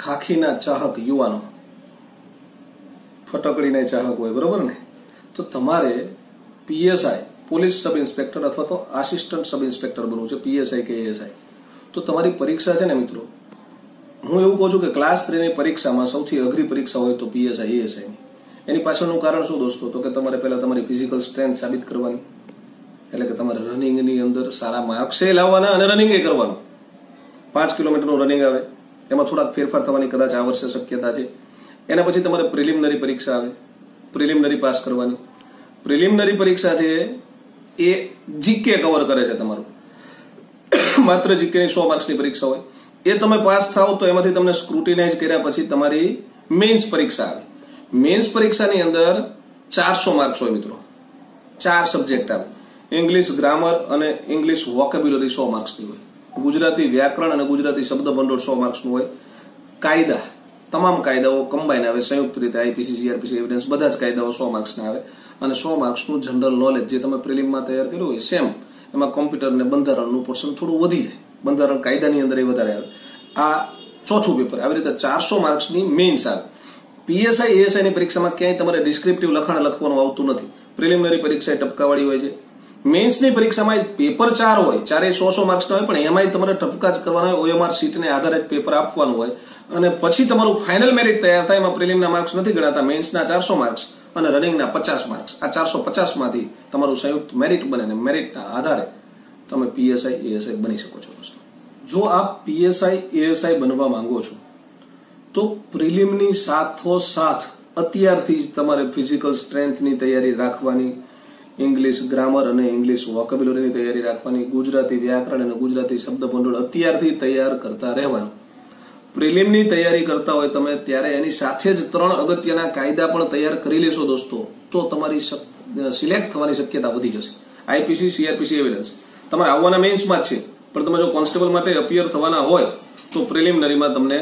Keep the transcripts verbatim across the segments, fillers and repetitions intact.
ખાખીના ચાહક યુવાનો, ફટકડીના ચાહક હોય, બરોબર ને? તો તમારે પીએસઆઈ પોલીસ સબ ઇન્સ્પેક્ટર અથવા તો આસિસ્ટન્ટ સબ ઇન્સ્પેક્ટર બનવું છે, પીએસઆઈ કે એએસઆઈ. તો તમારી પરીક્ષા છે ને મિત્રો, હું એવું કહું છું કે ક્લાસ થ્રીની પરીક્ષામાં સૌથી અઘરી પરીક્ષા હોય તો પીએસઆઈ એએસઆઈની. એની પાછળનું કારણ શું દોસ્તો? તો કે તમારે પહેલા તમારી ફિઝિકલ સ્ટ્રેન્થ સાબિત કરવાની, એટલે કે તમારે રનિંગની અંદર સારા માર્ક્સે લાવવાના અને રનિંગે કરવાનું. પાંચ કિલોમીટરનું રનિંગ આવે, એમાં થોડાક ફેરફાર થવાની કદાચ આ વર્ષે શક્યતા છે. એના પછી તમારે પ્રિલિમિનરી પરીક્ષા આવે, પ્રિલિમિનરી પાસ કરવાની. પ્રિલિમિનરી પરીક્ષા છે એ જીકે કવર કરે છે તમારું, માત્ર જીકેની સો માર્ક્સની પરીક્ષા હોય. એ તમે પાસ થાવ તો એમાંથી તમને સ્ક્રુટિનાઇઝ કર્યા પછી તમારી મેન્સ પરીક્ષા આવે. મેન્સ પરીક્ષાની અંદર ચારસો માર્ક્સ હોય મિત્રો, ચાર સબ્જેક્ટ આવે. ઇંગ્લિશ ગ્રામર અને ઇંગ્લિશ વોકેબ્યુલરી સો માર્ક્સની હોય. ગુજરાતી વ્યાકરણ અને ગુજરાતી શબ્દ ભંડોળ સો માર્ક્સનું હોય. કાયદા, તમામ કાયદાઓ કમ્બાઈન આવે સંયુક્ત રીતે, આઈપીસી, સીઆરપીસી, એવિડન્સ, બધા જ કાયદાઓ સો માર્ક્સના આવે. અને સો માર્ક્સનું જનરલ નોલેજ જે તમે પ્રિલિમમાં તૈયાર કર્યું હોય સેમ, એમાં કોમ્પ્યુટર અને બંધારણનું પોર્શન થોડું વધી જાય, બંધારણ કાયદાની અંદર એ વધારે આવે. આ ચોથું પેપર. આવી રીતે ચારસો માર્ક્સની મેઇન્સ આવે. પીએસઆઈ એએસઆઈની પરીક્ષામાં ક્યાંય તમારે ડિસ્ક્રિપ્ટિવ લખાણ લખવાનું આવતું નથી. પ્રિલિમિનરી પરીક્ષા ટપકાવાળી હોય છે. મેન્સની પરીક્ષામાં પેપર ચાર હોય, ચારે સો સો માર્ક્સના હોય, પણ એમાંય તમારે ટપકા જ કરવાના હોય. ઓએમઆર સીટને આધારે પેપર આપવાનું હોય અને પછી તમારું ફાઇનલ મેરિટ તૈયાર થાય. એમાં પ્રિલિમના માર્ક્સ નથી ગણાતા, મેન્સના ચારસો માર્ક્સ અને રનિંગના પચાસ માર્ક્સ. આ ચારસો પચાસ માંથી તમારું સંયુક્ત મેરિટ બને અને મેરિટના આધારે તમે પીએસઆઈ એએસઆઈ બની શકો છો દોસ્તો. જો આપ પીએસઆઈ એએસઆઈ બનવા માંગો છો તો પ્રિલિમની સાથોસાથ અત્યારથી જ તમારે ફિઝિકલ સ્ટ્રેન્થની તૈયારી રાખવાની, ઇંગ્લિશ ગ્રામર અને ઇંગ્લિશ વોકેબ્યુલરીની તૈયારી રાખવાની, ગુજરાતી વ્યાકરણ અને ગુજરાતી શબ્દ ભંડોળ અત્યારથી તૈયાર કરતા રહેવાનું. પ્રિલિમની તૈયારી કરતા હોય તમે ત્યારે એની સાથે જ ત્રણ અગત્યના કાયદા પણ તૈયાર કરી લેશો દોસ્તો, તો તમારી સિલેક્ટ થવાની શક્યતા વધી જશે. આઈપીસી, સીઆરપીસી, એવિડન્સ તમારે આવવાના મેન્સમાં જ છે, પણ તમે જો કોન્સ્ટેબલ માટે અપિયર થવાના હોય તો પ્રિલિમિનરીમાં તમને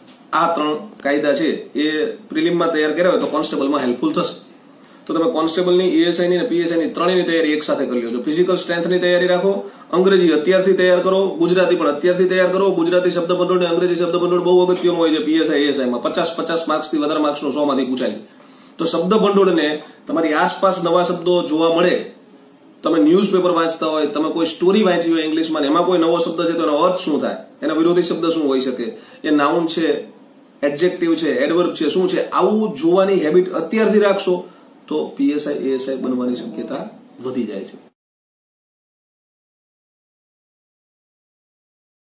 આ ત્રણ કાયદા છે એ પ્રિલિમમાં તૈયાર કર્યા હોય તો કોન્સ્ટેબલમાં હેલ્પફુલ થશે. તો તમે કોન્સ્ટેબલની, એએસઆઈની અને પીએસઆઈની ત્રણેયની તૈયારી એક સાથે કરી લો. ફિઝિકલ સ્ટ્રેન્થની તૈયારી રાખો, અંગ્રેજી અત્યારથી તૈયાર કરો, ગુજરાતી પણ અત્યારથી તૈયાર કરો. ગુજરાતી શબ્દ ભંડોળ અને અંગ્રેજી શબ્દ ભંડોળ બહુ અગત્યનું હોય છે પીએસઆઈ એએસઆઈમાં. પચાસ પચાસ માર્ક્સથી વધારે માર્ક્સનું સો માંથી પૂછાય. તો શબ્દ ભંડોળને તમારી આસપાસ નવા શબ્દો જોવા મળે. તમે ન્યૂઝપેપર વાંચતા હોય, તમે કોઈ સ્ટોરી વાંચી હોય ઇંગ્લિશમાં, એમાં કોઈ નવો શબ્દ છે તો એનો અર્થ શું થાય, એના વિરોધી શબ્દ શું હોઈ શકે, એ નાઉન છે, એડજેક્ટિવ છે, એડવર્બ છે, શું છે, આવું જોવાની હેબિટ અત્યારથી રાખશો તો પીએસઆઈ એએસઆઈ બનવાની શક્યતા વધી જાય છે.